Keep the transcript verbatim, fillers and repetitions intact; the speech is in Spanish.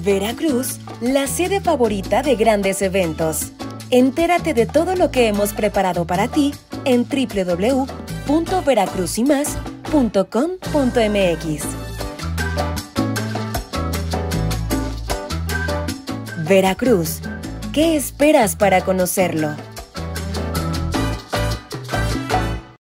Veracruz, la sede favorita de grandes eventos. Entérate de todo lo que hemos preparado para ti en doble u doble u doble u punto veracruz y más punto com punto m x. Veracruz, ¿qué esperas para conocerlo?